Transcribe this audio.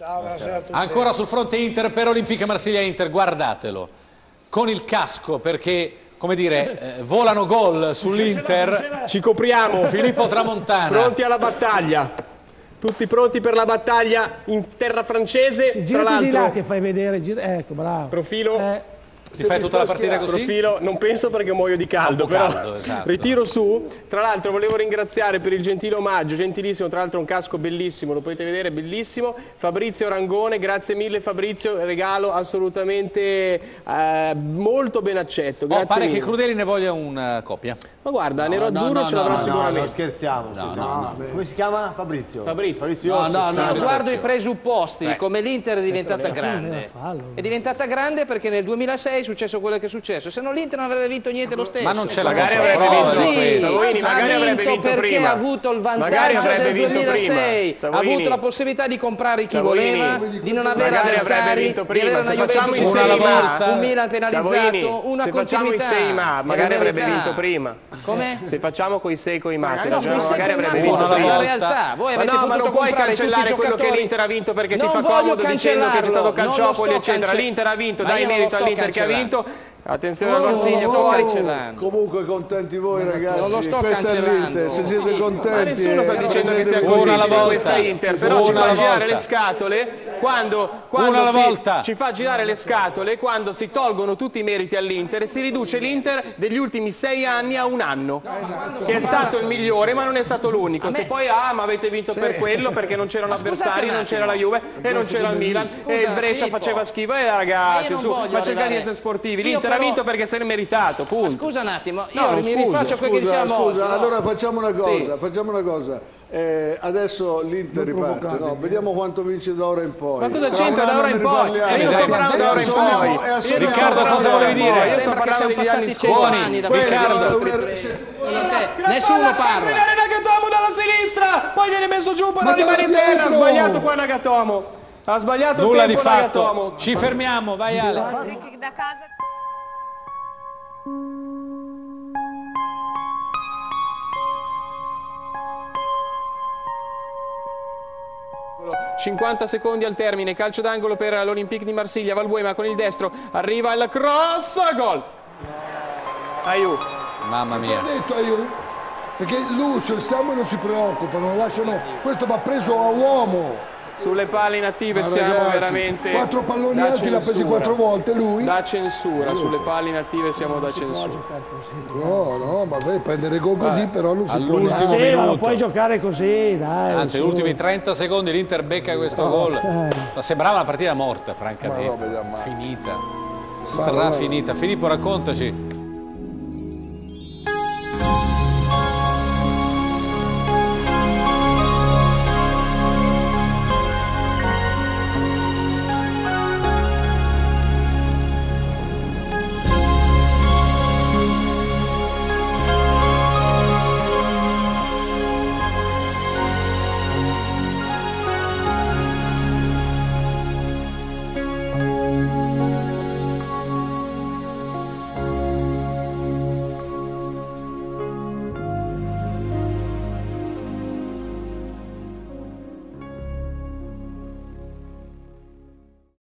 Ciao, buonasera a tutti. Ancora sul fronte Inter per Olympique Marsiglia-Inter, guardatelo, con il casco perché, come dire, volano gol sull'Inter. Ci copriamo. Filippo Tramontana. Pronti alla battaglia. Tutti pronti per la battaglia in terra francese. Sì, tra girati di là l'altro, che fai vedere. Ecco, bravo. profilo. Ti fai tutta la partita così? Profilo, non penso perché muoio di caldo, però esatto. ritiro su. Tra l'altro volevo ringraziare per il gentile omaggio, gentilissimo, tra l'altro un casco bellissimo, lo potete vedere, bellissimo. Fabrizio Rangone, grazie mille Fabrizio, regalo assolutamente molto ben accetto. Grazie pare mille. che Crudeli ne voglia una copia. Ma guarda, nero-azzurro ce l'avrà sicuramente. No, scherziamo. Come si chiama? Fabrizio. Fabrizio. Io guardo i presupposti, come l'Inter è diventata grande. È diventata grande perché nel 2006 è successo quello che è successo, se no l'Inter non avrebbe vinto niente lo stesso. Ma non c'è la Magari avrebbe vinto ha vinto perché ha avuto il vantaggio del 2006, ha avuto la possibilità di comprare chi voleva, di non avere avversari, di avere una Juventus in Serie A, un Milan penalizzato, una continuità. Magari avrebbe vinto prima. Come? Se facciamo coi 6 coi ma, magari avrebbe vinto prima. La realtà, voi avete potuto non puoi comprare tutti i cancellare quello giocatori. che l'Inter ha vinto perché ti Non fa voglio comodo dicendo che c'è stato cancellarlo, Calciopoli non lo sto eccetera. L'Inter ha vinto, dai merito all'Inter che ha vinto. Attenzione al Marsiglia poi. Comunque contenti voi ragazzi. Non lo sto Questa è cancellando. l'Inter, se siete contenti. Ma nessuno sta dicendo che sia contento di questa Inter, però ci fa girare le scatole quando ci fa girare le scatole quando si tolgono tutti i meriti all'Inter e si riduce l'Inter degli ultimi 6 anni a un anno, che è stato il migliore ma non è stato l'unico. Se poi ma avete vinto per quello, perché non c'erano avversari, non c'era la Juve e non c'era il Milan e il Brescia faceva schifo, ragazzi, ma cercate di essere sportivi. L'Inter ha vinto perché se l'è meritato, punto. Scusa un attimo, io mi rifaccio a quel che diciamo. Scusa, allora facciamo una cosa. Adesso l'Inter riparte, no? Vediamo quanto vince da ora in poi. Ma cosa c'entra da ora in poi? Io non sto parlando da ora in poi. Riccardo, cosa volevi dire? Io sembra che siamo passati 100 anni da Riccardo. Nessuno parla. Nagatomo dalla sinistra, poi viene messo giù, poi non rimane in terra. Ha sbagliato qua Nagatomo. Ha sbagliato il Nulla di tempo fatto. Nagatomo. Ci fermiamo, vai Ale. Da casa. 50 secondi al termine, calcio d'angolo per l'Olympique di Marsiglia, Valbuena con il destro, arriva il cross, gol! Aiù. Mamma mia. Ho detto Aiù, perché Lucio e Samuel non si preoccupano, lasciano, questo va preso a uomo. Sulle palle inattive siamo ragazzi, veramente 4 palloni alti l'ha presi 4 volte lui. Da censura, sulle palle inattive siamo da censura. No, ma prendere gol così però non si può. All'ultimo Sì, ma non minuto. puoi giocare così, dai. Anzi, negli ultimi 30 secondi l'Inter becca questo gol. Sembrava una partita morta, francamente. Finita. Strafinita. Filippo, raccontaci.